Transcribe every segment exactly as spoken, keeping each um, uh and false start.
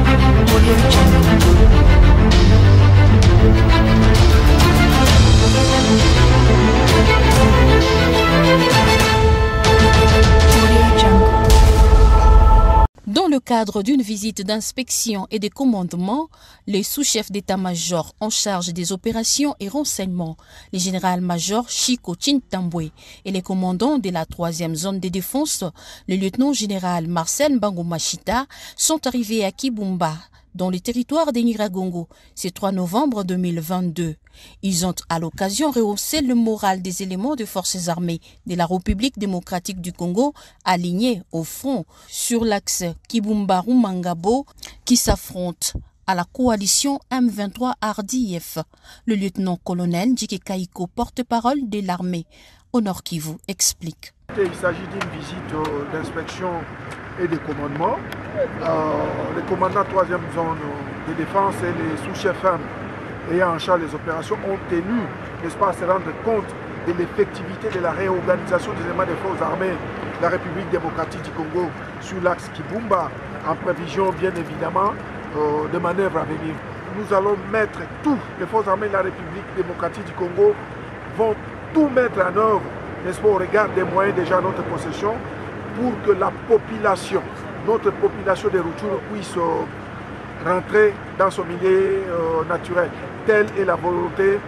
Dans le cadre d'une visite d'inspection et de commandement, les sous-chefs d'état-major en charge des opérations et renseignements, le général-major Chico Chintambwe et les commandants de la troisième zone de défense, le lieutenant-général Marcel Mbangomachita, sont arrivés à Kibumba, dans le territoire de Nyiragongo, ce trois novembre deux mille vingt-deux. Ils ont à l'occasion rehaussé le moral des éléments de forces armées de la République démocratique du Congo alignés au front sur l'axe Kibumba-Rumangabo qui s'affrontent à la coalition M vingt-trois R D F. Le lieutenant-colonel Djike Kaiko, porte-parole de l'armée au Nord Kivu, explique. Il s'agit d'une visite d'inspection et de commandement. Euh, les commandants troisième zone de défense et les sous-chefs ayant en charge les opérations ont tenu, n'est-ce pas, à se rendre compte de l'effectivité de la réorganisation des éléments des forces armées de la République démocratique du Congo sur l'axe Kibumba, en prévision bien évidemment euh, de manœuvres à venir. Nous allons mettre tout, les forces armées de la République démocratique du Congo vont tout mettre en œuvre, n'est-ce pas, au regard des moyens déjà à notre possession, pour que la population, notre population de Rutshuru puisse euh, rentrer dans son milieu euh, naturel. Telle est la volonté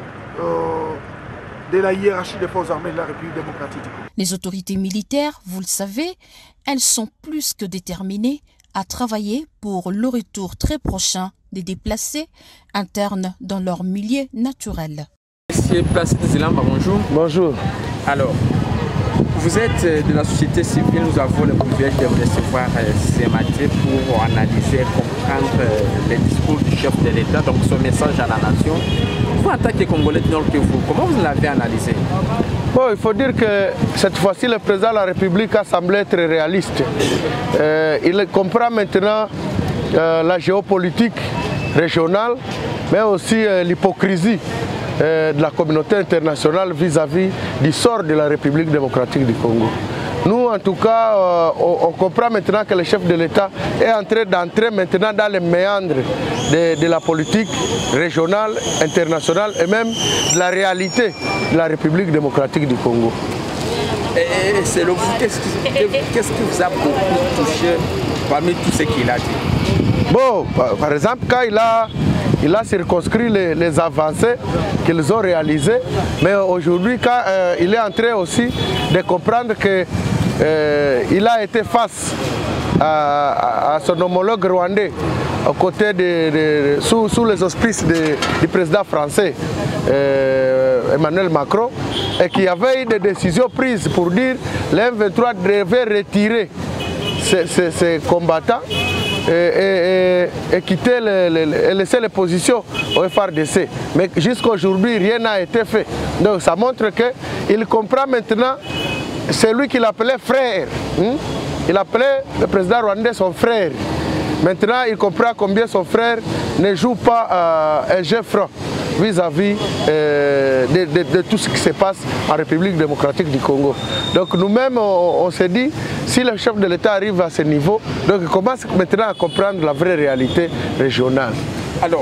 euh, de la hiérarchie des forces armées de la République démocratique. Les autorités militaires, vous le savez, elles sont plus que déterminées à travailler pour le retour très prochain des déplacés internes dans leur milieu naturel. Monsieur Placide Zilamba, bonjour. Bonjour. Alors, vous êtes de la société civile, nous avons le privilège de vous recevoir ce matin pour analyser et comprendre les discours du chef de l'État, donc son message à la nation. Vous, en tant que Congolais du Nord Kivu, comment vous l'avez analysé? Bon, il faut dire que cette fois-ci, le président de la République a semblé être réaliste. Euh, il comprend maintenant euh, la géopolitique régionale, mais aussi euh, l'hypocrisie de la communauté internationale vis-à-vis du sort de la République démocratique du Congo. Nous, en tout cas, euh, on, on comprend maintenant que le chef de l'État est en train d'entrer maintenant dans les méandres de, de la politique régionale, internationale et même de la réalité de la République démocratique du Congo. Et selon vous, qu'est-ce qui vous a beaucoup touché parmi tout ce qu'il a dit? Bon, par exemple, quand il a Il a circonscrit les, les avancées qu'ils ont réalisées, mais aujourd'hui, quand euh, il est en train aussi de comprendre qu'il euh, a été face à, à son homologue rwandais, aux côtés de, de, sous, sous les auspices de, du président français euh, Emmanuel Macron, et qu'il y avait eu des décisions prises pour dire que l'M vingt-trois devait retirer ses, ses, ses combattants et, et, et quitter le, le, et laisser les positions au F R D C. Mais jusqu'à aujourd'hui, rien n'a été fait. Donc ça montre qu'il comprend maintenant celui qu'il appelait frère. Hein? Il appelait le président rwandais son frère. Maintenant, il comprend combien son frère ne joue pas euh, un jeu franc vis-à-vis euh, de, de, de tout ce qui se passe en République démocratique du Congo. Donc nous-mêmes, on, on s'est dit, si le chef de l'État arrive à ce niveau, donc il commence maintenant à comprendre la vraie réalité régionale. Alors,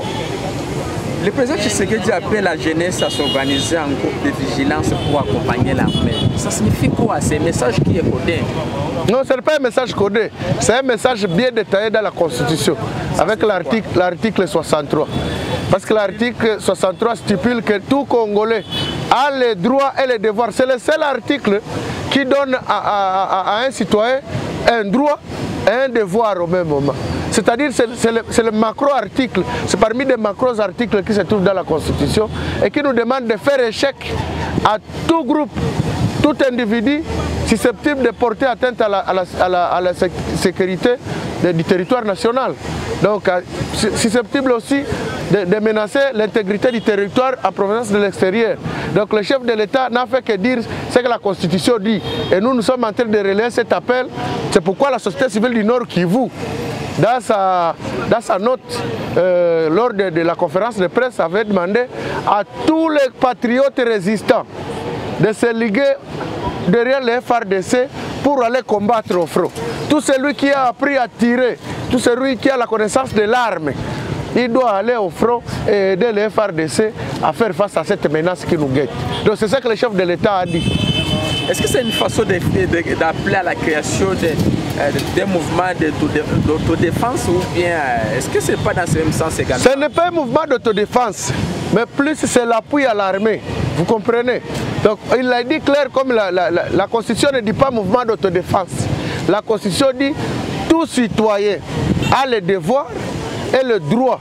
le président Tshisekedi appelle la jeunesse à s'organiser en groupe de vigilance pour accompagner l'armée. Ça signifie quoi? C'est un message qui est codé? Non, ce n'est pas un message codé. C'est un message bien détaillé dans la Constitution, avec l'article soixante-trois. Parce que l'article soixante-trois stipule que tout Congolais a les droits et les devoirs. C'est le seul article qui donne à, à, à, à un citoyen un droit et un devoir au même moment. C'est-à-dire que c'est le, le macro-article, c'est parmi les macro-articles qui se trouvent dans la Constitution et qui nous demande de faire échec à tout groupe, tout individu susceptible de porter atteinte à la, à la, à la, à la sécurité de, du territoire national. Donc susceptible aussi de, de menacer l'intégrité du territoire en provenance de l'extérieur. Donc le chef de l'État n'a fait que dire ce que la Constitution dit. Et nous, nous sommes en train de relayer cet appel. C'est pourquoi la société civile du Nord Kivu, dans sa, dans sa note, euh, lors de, de la conférence de presse, avait demandé à tous les patriotes résistants de se liguer derrière les F R D C pour aller combattre au front. Tout celui qui a appris à tirer, tout tout celui qui a la connaissance de l'arme, il doit aller au front et aider le F R D C à faire face à cette menace qui nous guette. Donc c'est ça que le chef de l'État a dit. Est-ce que c'est une façon d'appeler à la création de, euh, des mouvements d'autodéfense ou bien est-ce que ce n'est pas dans ce même sens également? Ce n'est pas un mouvement d'autodéfense, mais plus c'est l'appui à l'armée. Vous comprenez? Donc il a dit clair comme la, la, la, la Constitution ne dit pas mouvement d'autodéfense. La Constitution dit tout citoyen a le devoir et le droit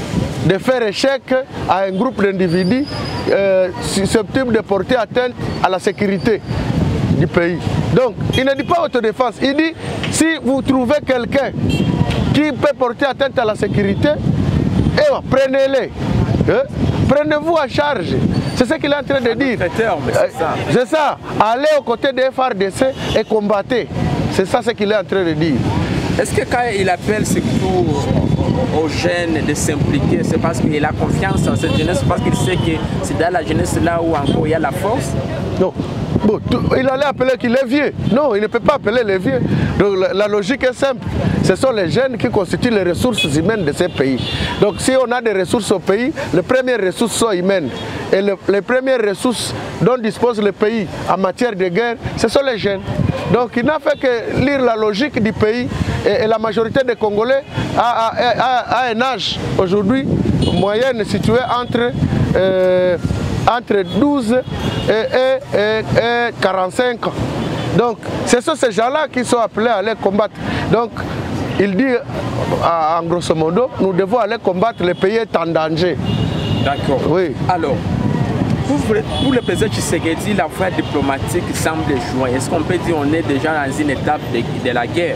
de faire échec à un groupe d'individus euh, susceptibles de porter atteinte à la sécurité du pays. Donc, il ne dit pas autodéfense, il dit si vous trouvez quelqu'un qui peut porter atteinte à la sécurité, eh, prenez-les, hein? Prenez-vous à charge. C'est ce qu'il est en train de dire. C'est ça. Allez aux côtés des F R D C et combattez. C'est ça ce qu'il est en train de dire. Est-ce que quand il appelle surtout aux jeunes de s'impliquer, c'est parce qu'il a confiance en cette jeunesse, parce qu'il sait que c'est dans la jeunesse là où encore il y a la force? Non. Bon, tout, il allait appeler qu'il est vieux. Non, il ne peut pas appeler les vieux. Donc la, la logique est simple. Ce sont les jeunes qui constituent les ressources humaines de ces pays. Donc si on a des ressources au pays, les premières ressources sont humaines. Et le, les premières ressources dont dispose le pays en matière de guerre, ce sont les jeunes. Donc il n'a fait que lire la logique du pays et, et la majorité des Congolais a, a, a, a un âge aujourd'hui moyenne situé entre, euh, entre douze et, et, et, et quarante-cinq ans. Donc ce sont ces gens-là qui sont appelés à aller combattre. Donc il dit en grosso modo, nous devons aller combattre, le pays est en danger. D'accord. Oui. Alors, pour, pour le président Tshisekedi, la voie diplomatique semble jouer. Est-ce qu'on peut dire qu'on est déjà dans une étape de, de la guerre?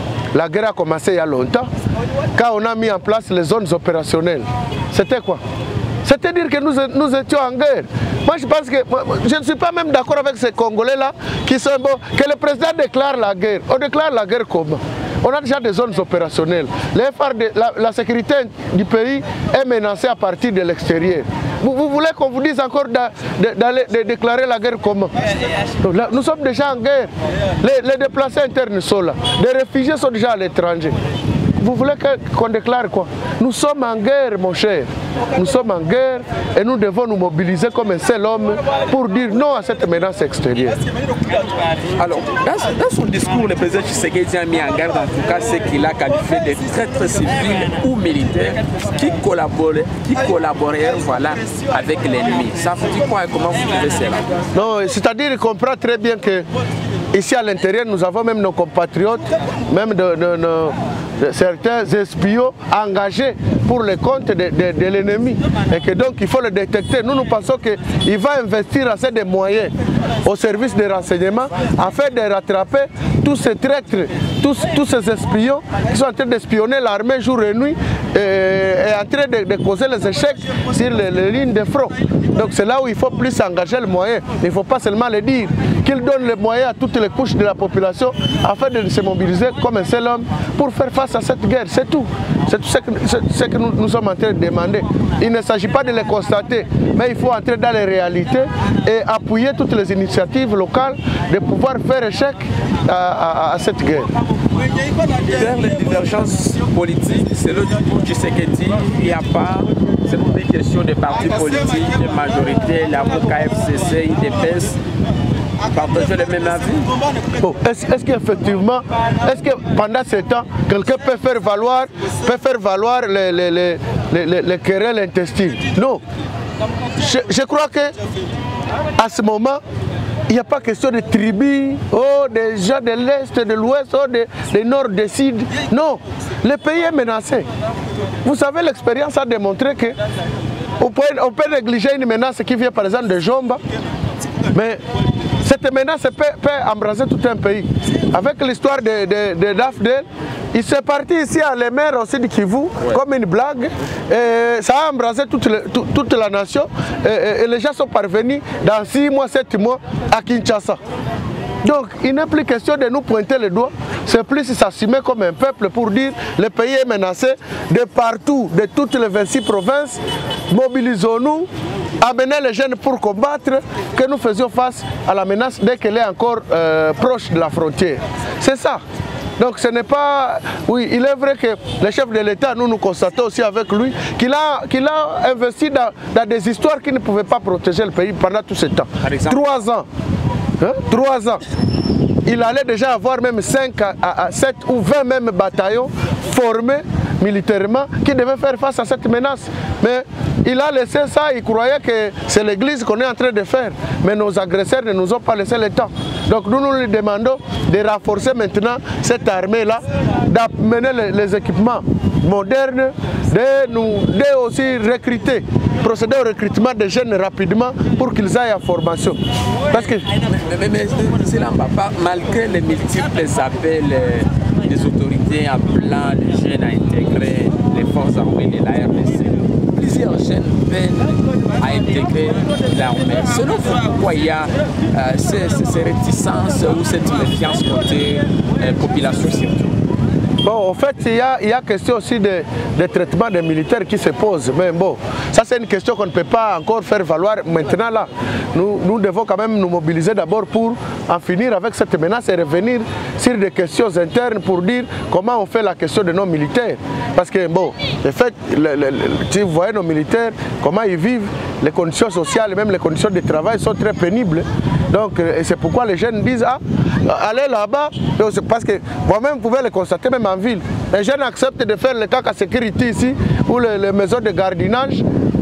La guerre a commencé il y a longtemps, quand on a mis en place les zones opérationnelles. C'était quoi? C'est-à-dire que nous, nous étions en guerre. Moi je pense que, je ne suis pas même d'accord avec ces Congolais-là qui sont bons, que le président déclare la guerre. On déclare la guerre comment? On a déjà des zones opérationnelles. Les F R D, la, la sécurité du pays est menacée à partir de l'extérieur. Vous, vous voulez qu'on vous dise encore d'aller de, de déclarer la guerre comment? Donc là, nous sommes déjà en guerre. Les, les déplacés internes sont là. Les réfugiés sont déjà à l'étranger. Vous voulez qu'on déclare quoi? Nous sommes en guerre, mon cher. Nous sommes en guerre et nous devons nous mobiliser comme un seul homme pour dire non à cette menace extérieure. Alors, dans, dans son discours, le président Tshisekedi a mis en garde en tout cas ce qu'il a qualifié de traîtres civils ou militaires qui collaborent, qui collaborèrent voilà, avec l'ennemi. Ça vous dit quoi et comment vous trouvez cela? Non, c'est-à-dire qu'il comprend très bien que ici à l'intérieur, nous avons même nos compatriotes, même de, de, de, de certains espions engagés pour le compte de, de, de l'ennemi. Et que donc il faut le détecter. Nous, nous pensons qu'il va investir assez de moyens au service des renseignements afin de rattraper tous ces traîtres, tous, tous ces espions qui sont en train d'espionner l'armée jour et nuit et, et en train de, de causer les échecs sur les, les lignes de front. Donc c'est là où il faut plus engager le moyen. Il ne faut pas seulement le dire, qu'il donne les moyens à toutes les couches de la population afin de se mobiliser comme un seul homme pour faire face à cette guerre. C'est tout. C'est tout ce que, ce que nous, nous sommes en train de demander. Il ne s'agit pas de les constater, mais il faut entrer dans les réalités et appuyer toutes les initiatives locales de pouvoir faire échec à, à, à cette guerre. Vers les divergences politiques, c'est le discours du Tshisekedi, il n'y a pas, c'est pour des questions de partis politiques, de majorité, la M O C A, F C C, I D P S, partager le même avis. Oh, est-ce est qu'effectivement, est-ce que pendant ce temps, quelqu'un peut faire valoir, peut faire valoir les, les, les, les, les querelles intestines? Non. Je, je crois que à ce moment, il n'y a pas question de tribus, oh, des gens de l'Est, de l'Ouest, oh, de, de Nord, de Sud. Non, le pays est menacé. Vous savez, l'expérience a démontré que on peut, on peut négliger une menace qui vient par exemple de Jomba, mais cette menace peut, peut embraser tout un pays. Avec l'histoire de, de, de Dafdel, il s'est parti ici à les mers aussi du Kivu, ouais, comme une blague. Et ça a embrasé toute, le, tout, toute la nation. Et, et les gens sont parvenus dans six mois, sept mois à Kinshasa. Donc il n'est plus question de nous pointer le doigt, c'est plus s'assumer comme un peuple pour dire le pays est menacé de partout, de toutes les vingt-six provinces. Mobilisons-nous, amenez les jeunes pour combattre, que nous faisions face à la menace dès qu'elle est encore euh, proche de la frontière. C'est ça. Donc ce n'est pas... Oui, il est vrai que le chef de l'État, nous nous constatons aussi avec lui, qu'il a, qu'il a investi dans, dans des histoires qui ne pouvaient pas protéger le pays pendant tout ce temps. Par exemple? Trois ans. Hein? Trois ans. Il allait déjà avoir même cinq à sept ou vingt même bataillons formés militairement qui devaient faire face à cette menace. Mais il a laissé ça, il croyait que c'est l'église qu'on est en train de faire. Mais nos agresseurs ne nous ont pas laissé le temps. Donc nous, nous lui demandons de renforcer maintenant cette armée-là, d'amener les, les équipements modernes, de nous de aussi recruter, procéder au recrutement des jeunes rapidement pour qu'ils aillent en formation. Parce que... Mais, mais, mais c'est là, papa, malgré les multiples appels des autorités appelant les jeunes à intégrer les forces armées de la R D C, plusieurs jeunes peinent à intégrer l'armée. Selon vous, pourquoi il y a euh, ces, ces réticences ou cette méfiance côté euh, population surtout? Bon, en fait, il y a, il y a question aussi de, de traitement des militaires qui se pose. Mais bon, ça c'est une question qu'on ne peut pas encore faire valoir maintenant là. Nous, nous devons quand même nous mobiliser d'abord pour en finir avec cette menace et revenir sur des questions internes pour dire comment on fait la question de nos militaires. Parce que bon, en fait, le, le, le, si vous voyez nos militaires, comment ils vivent, les conditions sociales et même les conditions de travail sont très pénibles. Donc, c'est pourquoi les jeunes disent, ah, allez là-bas, parce que moi-même, vous pouvez le constater même en ville. Les jeunes acceptent de faire le caca sécurité ici, ou les, les maisons de gardiennage,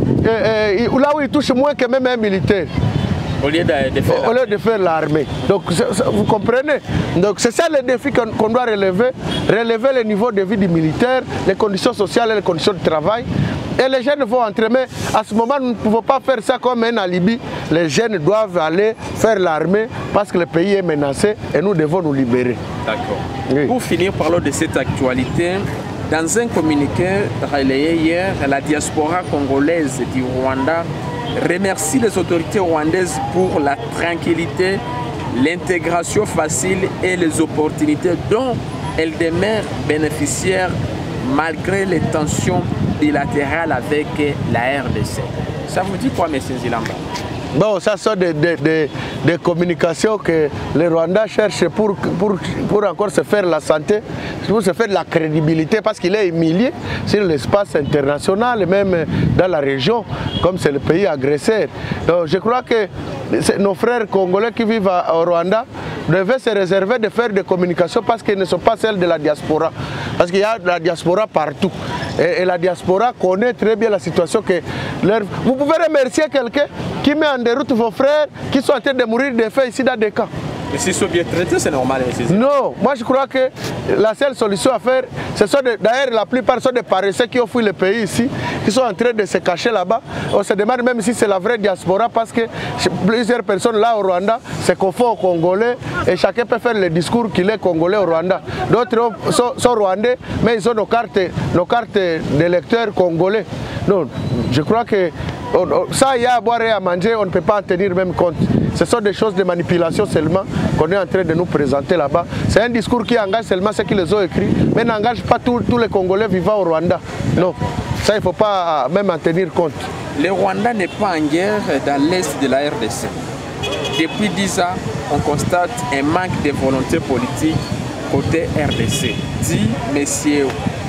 et, et, là où ils touchent moins que même un militaire. Au lieu de, de faire au lieu de faire l'armée. Donc, vous comprenez? Donc, c'est ça le défi qu'on qu'on doit relever, relever le niveau de vie du militaire, les conditions sociales et les conditions de travail. Et les jeunes vont entrer, mais à ce moment, nous ne pouvons pas faire ça comme un alibi. Les jeunes doivent aller faire l'armée parce que le pays est menacé et nous devons nous libérer. D'accord. Oui. Pour finir, parlons de cette actualité. Dans un communiqué relayé hier, la diaspora congolaise du Rwanda remercie les autorités rwandaises pour la tranquillité, l'intégration facile et les opportunités dont elles demeurent bénéficiaires malgré les tensions bilatérales avec la R D C. Ça vous dit quoi, M. Nzilamba? Bon, ça sont des, des, des, des communications que le Rwanda cherche pour, pour, pour encore se faire la santé, pour se faire de la crédibilité, parce qu'il est humilié sur l'espace international et même dans la région, comme c'est le pays agresseur. Donc je crois que nos frères congolais qui vivent au Rwanda devaient se réserver de faire des communications parce qu'elles ne sont pas celles de la diaspora. Parce qu'il y a de la diaspora partout. Et, et la diaspora connaît très bien la situation que leur... Vous pouvez remercier quelqu'un qui met en déroute vos frères qui sont en train de mourir de faim ici dans des camps. Mais s'ils sont bien traités, c'est normal. Non, moi je crois que la seule solution à faire, ce sont d'ailleurs la plupart sont des paresseux qui ont fui le pays ici, qui sont en train de se cacher là-bas. On se demande même si c'est la vraie diaspora parce que plusieurs personnes là au Rwanda se confondent aux Congolais et chacun peut faire le discours qu'il est Congolais au Rwanda. D'autres sont, sont Rwandais, mais ils ont nos cartes, nos cartes d'électeurs congolais. Non, je crois que ça, il y a à boire et à manger, on ne peut pas en tenir même compte. Ce sont des choses de manipulation seulement qu'on est en train de nous présenter là-bas. C'est un discours qui engage seulement ceux qui les ont écrits, mais n'engage pas tous, tous les Congolais vivant au Rwanda. Non, ça il ne faut pas même en tenir compte. Le Rwanda n'est pas en guerre dans l'est de la R D C. Depuis dix ans, on constate un manque de volonté politique côté R D C, dit M.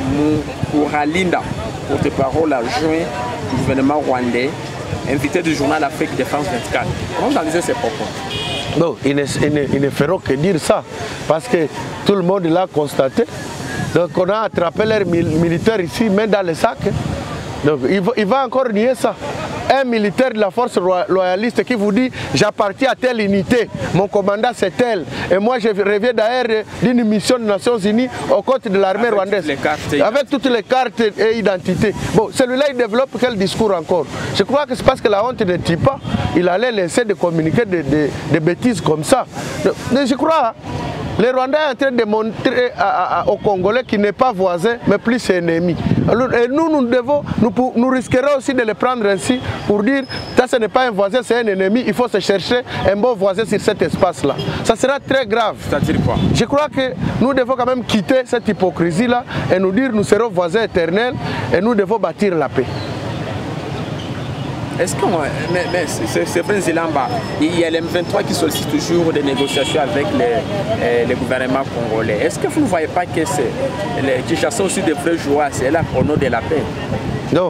Mouralinda, porte-parole adjoint du gouvernement rwandais, invité du journal Afrique de France vingt-quatre. Comment vous analysez ces propos? Non, ils ne, ils, ne, ils ne feront que dire ça, parce que tout le monde l'a constaté. Donc on a attrapé l'air militaire ici, mais dans le sac. Donc il va, il va encore nier ça. Un militaire de la force loyaliste qui vous dit j'appartiens à telle unité, mon commandant c'est tel, et moi je reviens d'ailleurs d'une mission des Nations Unies aux côtés de l'armée rwandaise, avec toutes les cartes et identités. Bon, celui-là il développe quel discours encore? Je crois que c'est parce que la honte ne tue pas, il allait laisser de communiquer des de, de bêtises comme ça. Mais je crois, le Rwanda est en train de montrer à, à, aux Congolais qu'il n'est pas voisin, mais plus ennemi. Alors, et nous, nous, devons, nous, nous risquerons aussi de le prendre ainsi pour dire ça, ce n'est pas un voisin, c'est un ennemi. Il faut se chercher un bon voisin sur cet espace-là. Ça sera très grave. C'est-à-dire quoi? Je crois que nous devons quand même quitter cette hypocrisie-là et nous dire nous serons voisins éternels et nous devons bâtir la paix. Est-ce que, mais, mais c'est vrai, Zilamba, il y a les M vingt-trois qui sollicitent toujours des négociations avec les, les gouvernements congolais. Est-ce que vous ne voyez pas que les Kinshasa aussi devraient jouer à cela au nom de la paix? Non,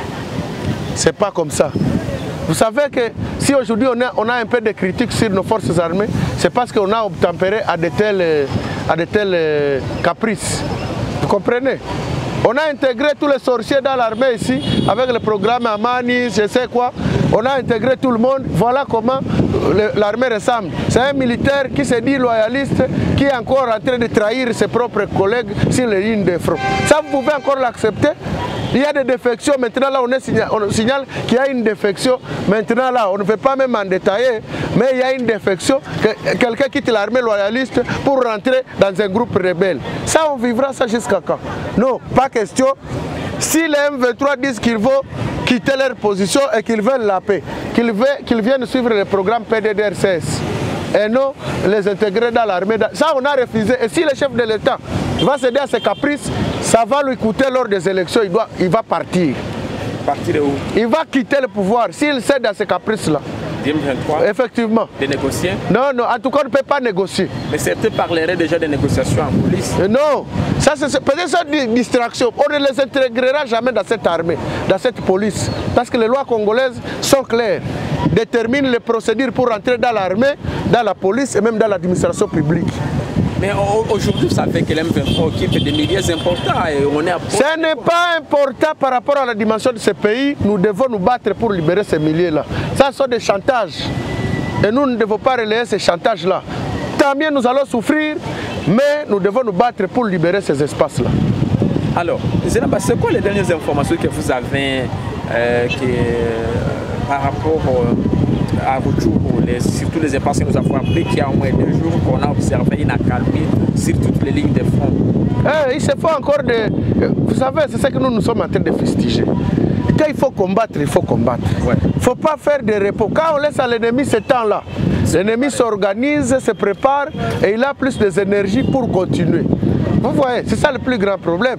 c'est pas comme ça. Vous savez que si aujourd'hui on a, on a un peu de critiques sur nos forces armées, c'est parce qu'on a obtempéré à de tels, à de tels caprices. Vous comprenez? On a intégré tous les sorciers dans l'armée ici, avec le programme Amani, je sais quoi. On a intégré tout le monde. Voilà comment l'armée ressemble. C'est un militaire qui se dit loyaliste, qui est encore en train de trahir ses propres collègues sur les lignes de front. Ça, vous pouvez encore l'accepter? Il y a des défections. Maintenant, là, on, est signal, on signale qu'il y a une défection. Maintenant, là, on ne peut pas même en détailler, mais il y a une défection. Que quelqu'un quitte l'armée loyaliste pour rentrer dans un groupe rebelle. Ça, on vivra ça jusqu'à quand? Non, pas question. Si les M vingt-trois disent qu'ils vont quitter leur position et qu'ils veulent la paix, qu'ils qu'ils viennent suivre le programme P D D R C S et non les intégrer dans l'armée. Ça, on a refusé. Et si le chef de l'État va céder à ses caprices, ça va lui coûter lors des élections. Il, doit, il va partir. Partir où? Il va quitter le pouvoir s'il cède à ces caprices-là. M vingt-trois? Effectivement. De négocier? Non, non, en tout cas, on ne peut pas négocier. Mais certains parleraient déjà de négociations en coulisses. Non, ça c'est peut-être ça une distraction. On ne les intégrera jamais dans cette armée, dans cette police. Parce que les lois congolaises sont claires, déterminent les procédures pour entrer dans l'armée, dans la police et même dans l'administration publique. Mais aujourd'hui, vous savez que l'M vingt-trois occupe des milliers importants et on est à... Ce n'est pas important par rapport à la dimension de ce pays. Nous devons nous battre pour libérer ces milliers-là. Ça sont des chantages. Et nous ne devons pas relayer ces chantages-là. Tant mieux, nous allons souffrir, mais nous devons nous battre pour libérer ces espaces-là. Alors, c'est quoi les dernières informations que vous avez euh, qui, euh, par rapport euh, à votre jour, les, surtout les espaces que nous avons appris qu'il y a au moins deux jours qu'on a observé une accalmie sur toutes les lignes de front? Eh, il se faut encore de... Vous savez, c'est ce que nous nous sommes en train de fustiger. Quand il faut combattre, il faut combattre. Il ouais. ne faut pas faire des repos. Quand on laisse à l'ennemi ce temps-là, l'ennemi s'organise, se prépare et il a plus d'énergie pour continuer. Vous voyez, c'est ça le plus grand problème.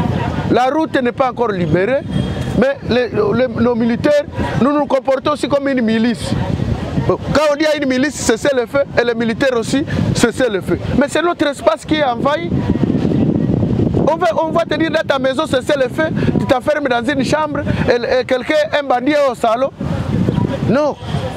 La route n'est pas encore libérée, mais les, les, nos militaires, nous nous comportons aussi comme une milice. Quand on dit à une milice, cessez le feu, et les militaires aussi, cessez le feu. Mais c'est notre espace qui est envahi. On va, on va te dire dans ta maison, cessez le feu, tu t'enfermes dans une chambre, et, et quelqu'un, un bandit est au salon. Non.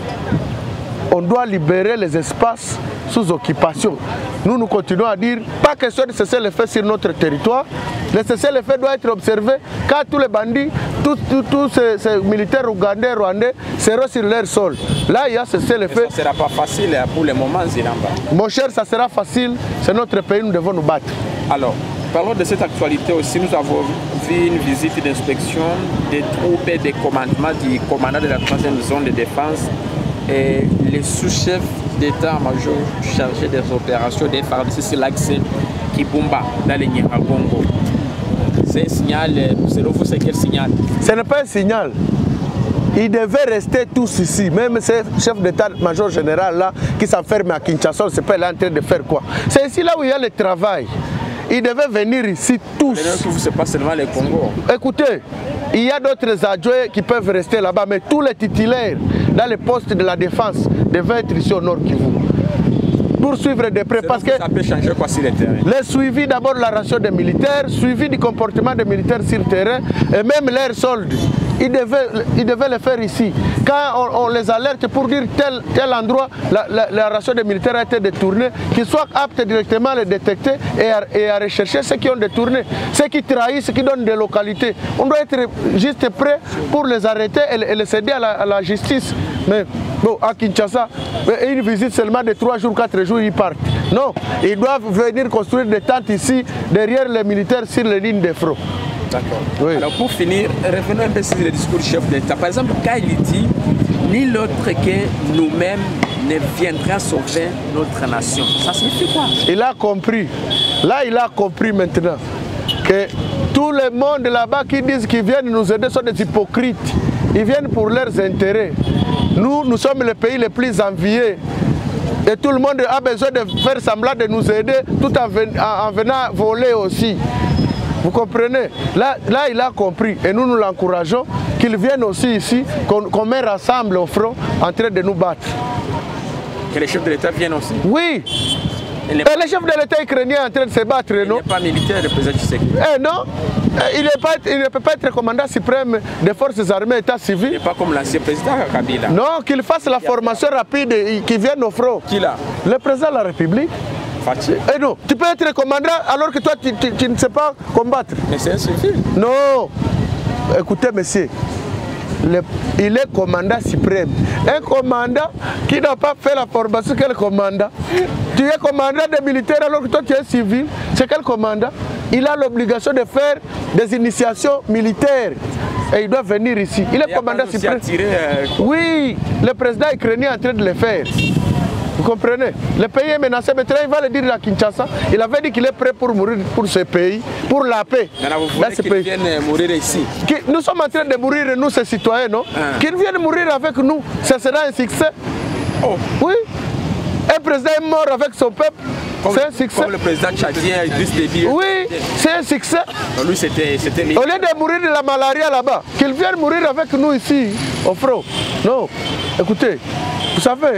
On doit libérer les espaces sous occupation. Nous, nous continuons à dire, pas question de cesser le feu sur notre territoire. Le cesser le feu doit être observé quand tous les bandits, tous, tous, tous ces, ces militaires ougandais, rwandais seront sur leur sol. Là, il y a cessé le feu. Ça ne sera pas facile pour le moment, Zilamba. Mon cher, ça sera facile. C'est notre pays, nous devons nous battre. Alors, parlons de cette actualité aussi. Nous avons vu une visite d'inspection des troupes et des commandements du commandant de la troisième zone de défense et les sous-chefs d'état-major chargés des opérations des F A R D C sur l'axe Kibumba dans les Nyiragongo. C'est un signal, selon vous, c'est quel signal? Ce n'est pas un signal. Ils devaient rester tous ici. Même ces chefs d'état-major général là qui s'enferment à Kinshasa, on ne sait pas là en train de faire quoi. C'est ici là où il y a le travail. Ils devaient venir ici tous. Ce n'est pas seulement les Congo. Écoutez, il y a d'autres adjoints qui peuvent rester là-bas, mais tous les titulaires dans les postes de la défense devaient être ici au Nord Kivu. Pour suivre de près, parce que ça peut changer quoi sur le terrain? Le suivi d'abord de la ration des militaires, suivi du comportement des militaires sur le terrain et même leurs soldes. Ils devaient, ils devaient le faire ici. Quand on, on les alerte pour dire tel, tel endroit, la, la, la ration des militaires a été détournée, qu'ils soient aptes directement à les détecter et à, et à rechercher ceux qui ont détourné, ceux qui trahissent, ceux qui donnent des localités. On doit être juste prêt pour les arrêter et, et les céder à la, à la justice. Mais bon, à Kinshasa, une visite seulement de trois jours, quatre jours, ils partent. Non, ils doivent venir construire des tentes ici, derrière les militaires, sur les lignes de front. D'accord. Oui. Alors pour finir, revenons un peu sur le discours du chef d'État. Par exemple, quand il dit « ni l'autre que nous-mêmes ne viendra sauver notre nation », ça signifie quoi? Il a compris. Là, il a compris maintenant que tout le monde là-bas qui disent qu'ils viennent nous aider sont des hypocrites. Ils viennent pour leurs intérêts. Nous, nous sommes le pays le plus envié. Et tout le monde a besoin de faire semblant de nous aider tout en, ven en venant voler aussi. Vous comprenez? Là, là, il a compris et nous, nous l'encourageons qu'ils viennent aussi ici, qu'on qu'on met ensemble au front en train de nous battre. Que les chefs de l'État viennent aussi? Oui. Et les chefs de l'État ukrainien en train de se battre, non? Il n'est pas militaire, le président Tshisekedi. Eh non, il, pas, il ne peut pas être commandant suprême des forces armées, état civil. Il n'est pas comme l'ancien président Kabila. Non, qu'il fasse la formation rapide et qu'il vienne au front. Qui là? Le président de la République. Fatih. Eh non, tu peux être commandant alors que toi tu, tu, tu ne sais pas combattre. Mais c'est un civil. Non, écoutez monsieur. Le, il est commandant suprême. Un commandant qui n'a pas fait la formation, quel commandant? Tu es commandant des militaires alors que toi tu es civil. C'est quel commandant? Il a l'obligation de faire des initiations militaires. Et il doit venir ici. Il est il commandant suprême. Attiré, euh... Oui, le président ukrainien est en train de le faire. Vous comprenez? Le pays est menacé, maintenant il va le dire à Kinshasa. Il avait dit qu'il est prêt pour mourir pour ce pays, pour la paix. Maintenant, vous voulez qu'il vienne mourir ici? Nous sommes en train de mourir, nous, ces citoyens, non? Ah. Qu'il vienne mourir avec nous, ce sera un succès. Oh. Oui. Un président est mort avec son peuple, c'est un succès. Comme le président tchadien Idriss Déby. Oui, c'est un succès. Non, lui, c'était... Au lieu de mourir de la malaria là-bas, qu'il vienne mourir avec nous ici, au front. Non, écoutez, vous savez...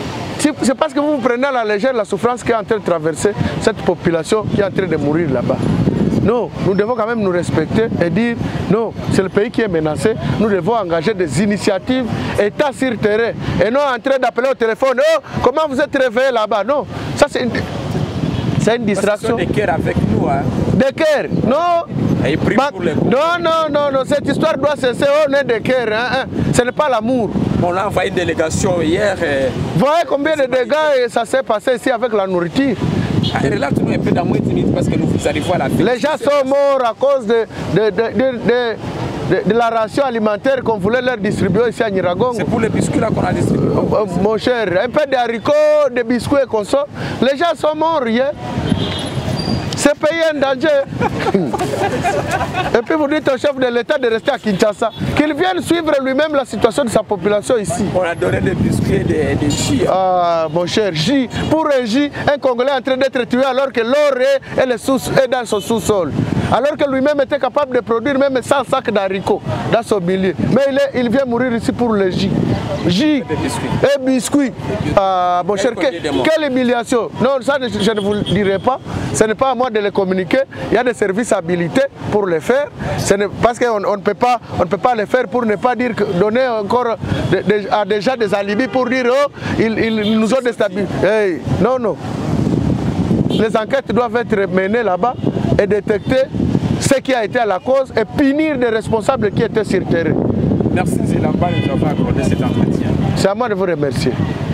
C'est parce que vous vous prenez à la légère la souffrance qui est en train de traverser cette population qui est en train de mourir là-bas. Non, nous devons quand même nous respecter et dire non, c'est le pays qui est menacé. Nous devons engager des initiatives état sur terrain et non en train d'appeler au téléphone. Oh, comment vous êtes réveillé là-bas? Non, ça c'est une, c'est une distraction. Des cœurs avec nous, hein? Des cœurs? Non. Et il prie bah, pour les non, non, non, non, cette histoire doit cesser. On est des cœurs, hein, hein. Ce n'est pas l'amour. On a envoyé une délégation hier. Et... Vous voyez combien de dégâts ça s'est passé ici avec la nourriture? Ah, relate-nous un peu dans moins de minutes parce que nous arrivons à la fin. Les gens sont morts à cause de, de, de, de, de, de, de la ration alimentaire qu'on voulait leur distribuer ici à Nyiragongo. C'est pour les biscuits là qu'on a distribué. Euh, mon cher, un peu d'haricots, de biscuits et qu'on sort. Les gens sont morts hier. Ce pays est en danger. Et puis vous dites au chef de l'État de rester à Kinshasa, qu'il vienne suivre lui-même la situation de sa population ici. On a donné des biscuits et des, des jus. Ah, mon cher, J. Pour un J, un Congolais est en train d'être tué alors que l'or est, est, est dans son sous-sol. Alors que lui-même était capable de produire même cent sacs d'haricots dans son milieu. Mais il, est, il vient mourir ici pour le J. J et biscuits. Ah, mon cher, que, quelle humiliation. Non, ça je ne vous le dirai pas. Ce n'est pas à moi de les communiquer. Il y a des services habilités pour le faire. Parce qu'on on ne peut pas, on ne peut pas le faire pour ne pas dire que, donner encore de, de, à déjà des alibis pour dire oh, ils, ils nous ont déstabilisés. Hey, non, non. Les enquêtes doivent être menées là-bas et détecter ce qui a été à la cause et punir les responsables qui étaient sur terrain. Merci Zilamba de nous avoir accordé cet entretien. C'est à moi de vous remercier.